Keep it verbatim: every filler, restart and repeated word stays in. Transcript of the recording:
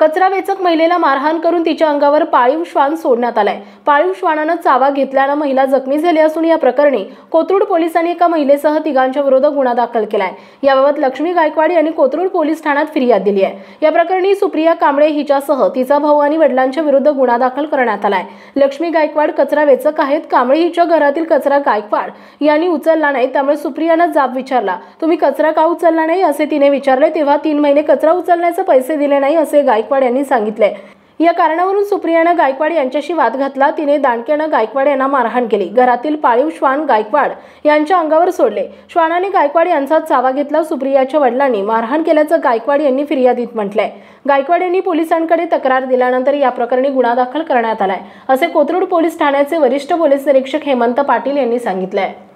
कचरा वेचक महिलेला मारहाण करून तिच्या अंगावर पाळीव श्वान सोडण्यात आलाय। पाळीव श्वानानं चावा घेतल्यानं महिला जखमी झाली असून या प्रकरणी कोथरूड पोलिसांनी एका महिलेसह तिघांच्या विरोधात गुन्हा दाखल केलाय। याबाबत लक्ष्मी गायकवाड यांनी कोथरूड पोलीस ठाण्यात फिर्याद दिली आहे। या प्रकरणी सुप्रिया कांबळे हिच्यासह तिचा भाऊ आणि वडिलांच्या विरुद्ध गुन्हा दाखल करण्यात आलाय। लक्ष्मी गायकवाड कचरा वेचक आहेत। कांबळे हिच्या घरातील कचरा गायकवाड यांनी उचलला नाही, त्यामुळे सुप्रियानं जाब विचारला, तुम्ही कचरा का उचलला नाही असे तिने विचारले, तेव्हा तीन महिने कचरा उचलण्याचे पैसे दिले नाही असे गायकवाड यांनी सांगितले। या कारणावरून सुप्रियानं गायकवाड यांच्याशी वाद घातला। तिने दांडक्यानं गायकवाड यांना मारहाण केली। घरातील पाळीव श्वान गायकवाड यांच्या अंगावर सोडले। श्वानाने गायकवाड यांचा चावा घेतला। सुप्रियाच्या वडिलांनी मारहाण केल्याचं गायकवाड यांनी फिर्यादीत म्हटलंय। गायकवाड यांनी पोलिसांकडे तक्रार दिल्यानंतर या प्रकरणी गुन्हा दाखल करण्यात आलाय, असे कोथरूड पोलीस ठाण्याचे वरिष्ठ पोलीस निरीक्षक हेमंत पाटील यांनी सांगितलंय।